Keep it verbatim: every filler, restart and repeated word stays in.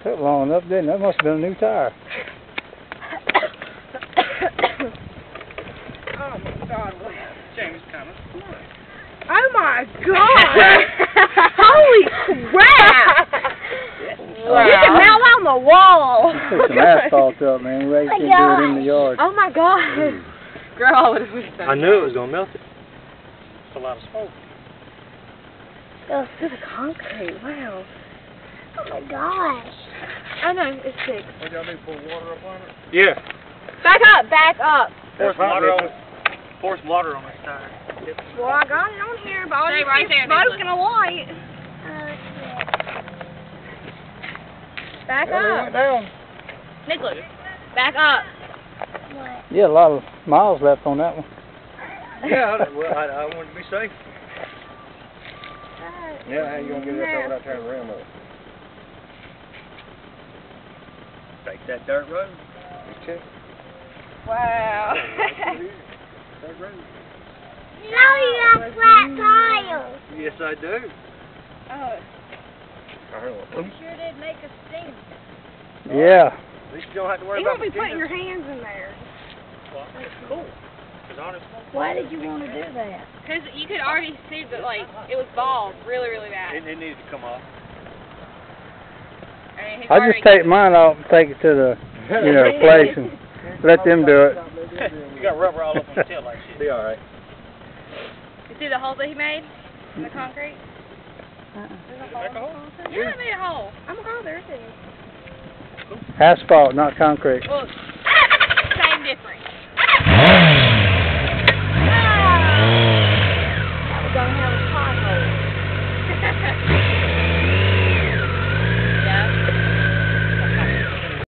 Took long enough, didn't it? That must have been a new tire. Oh my God! Jamie's coming. Oh my God! Holy crap! Wow. You can melt on the wall. Put some asphalt up, man. We can do it in the yard. Oh my God! Girl, I would have wished that. I knew it was gonna melt it. It's a lot of smoke. Oh, through the concrete. Wow. Oh my gosh. I know, it's sick. What y'all do, pour water up on it? Yeah. Back up, back up. Pour some water on Pour some water on this tire. Well, I got it on here, but Stay I'll right just there, keep Nicholas. smoking a light. Oh shit. Back Well, they up. went down. Nicholas, back up. What? Yeah, a lot of miles left on that one. Yeah, well, I, I wanted to be safe. Yeah, how you gonna get it up there without turning around up? Take that dirt road. Just check. Wow. Dirt road. No, you got flat tires. Yes, I do. Oh, I heard one. you sure did make a stink. Yeah. At least you don't have to worry You about won't be putting mosquitoes. your hands in there. Well, it's cool. 'Cause honest, Why did you want to do that? Because you could already see that, like, it was bald really, really bad. it, it needs to come off. I mean, he's I already- just take mine off and take it to the, you know, place and let them do it. You got rubber all up on the tail like shit. Be alright. You see the hole that he made in the concrete? Uh-uh. There's a Make a hole. hole? Yeah, I made a hole. I'm gonna go there too. Asphalt, not concrete. Well, same difference. That was gonna have a pothole.